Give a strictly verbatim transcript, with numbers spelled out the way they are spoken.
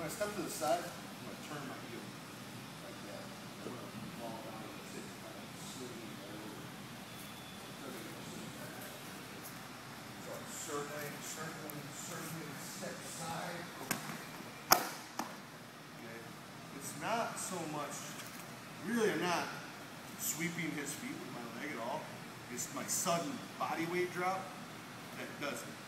I step to the side, I'm going to turn my heel like that. I'm going to fall down and sit kind of swinging right over. So I'm circling, circling, circling, step side. Okay. It's not so much, really I'm not sweeping his feet with my leg at all. It's my sudden body weight drop that does it.